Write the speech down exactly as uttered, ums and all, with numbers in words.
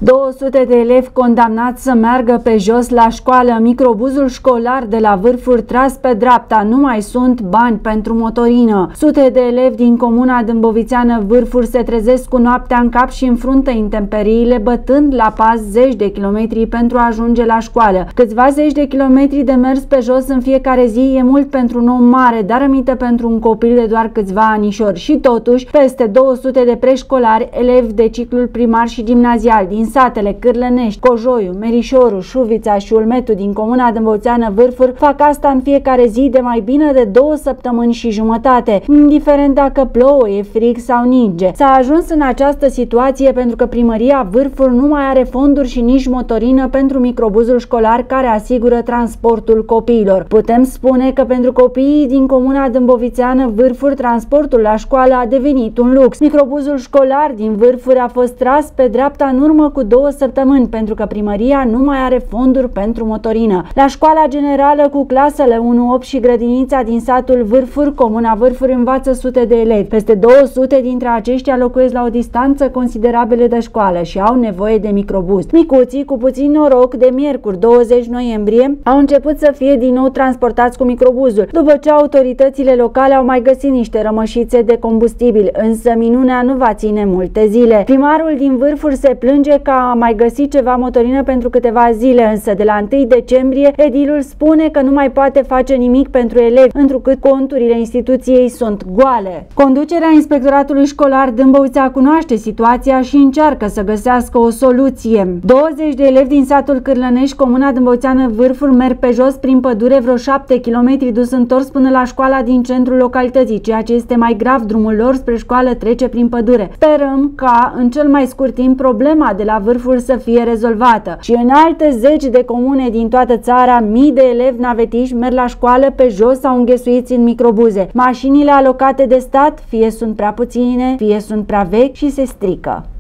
două sute de elevi condamnați să meargă pe jos la școală. Microbuzul școlar de la Vârfuri tras pe dreapta. Nu mai sunt bani pentru motorină. Sute de elevi din comuna dâmbovițeană Vârfuri se trezesc cu noaptea în cap și înfruntă intemperiile, bătând la pas zeci de kilometri pentru a ajunge la școală. Câțiva zeci de kilometri de mers pe jos în fiecare zi e mult pentru un om mare, dar aminte pentru un copil de doar câțiva anișori. Și totuși, peste două sute de preșcolari, elevi de ciclul primar și gimnazial din satele Cârlănești, Cojoiu, Merișoru, Șuvița și Ulmetu din comuna dâmbovițeană Vârfuri fac asta în fiecare zi de mai bine de două săptămâni și jumătate, indiferent dacă plouă, e frig sau ninge. S-a ajuns în această situație pentru că primăria Vârfuri nu mai are fonduri și nici motorină pentru microbuzul școlar care asigură transportul copiilor. Putem spune că pentru copiii din comuna dâmbovițeană Vârfuri, transportul la școală a devenit un lux. Microbuzul școlar din Vârfuri a fost tras pe dreapta în urmă cu două săptămâni pentru că primăria nu mai are fonduri pentru motorină. La școala generală cu clasele unu opt și grădinița din satul Vârfuri, comuna Vârfuri învață sute de elevi. Peste două sute dintre aceștia locuiesc la o distanță considerabilă de școală și au nevoie de microbuz. Micuții, cu puțin noroc, de miercuri douăzeci noiembrie, au început să fie din nou transportați cu microbuzul, după ce autoritățile locale au mai găsit niște rămășițe de combustibil, însă minunea nu va ține multe zile. Primarul din Vârfuri se plânge că a mai găsit ceva motorină pentru câteva zile, însă de la întâi decembrie edilul spune că nu mai poate face nimic pentru elevi, întrucât conturile instituției sunt goale. Conducerea Inspectoratului Școlar Dâmbovița cunoaște situația și încearcă să găsească o soluție. douăzeci de elevi din satul Cârlănești, comuna dâmbovițeană Vârfuri, merg pe jos prin pădure vreo șapte kilometri dus întors până la școala din centrul localității. Ceea ce este mai grav, drumul lor spre școală trece prin pădure. Sperăm ca în cel mai scurt timp problema de la Vârfuri să fie rezolvată. Și în alte zeci de comune din toată țara, mii de elevi navetiști merg la școală pe jos sau înghesuiți în microbuze. Mașinile alocate de stat fie sunt prea puține, fie sunt prea vechi și se strică.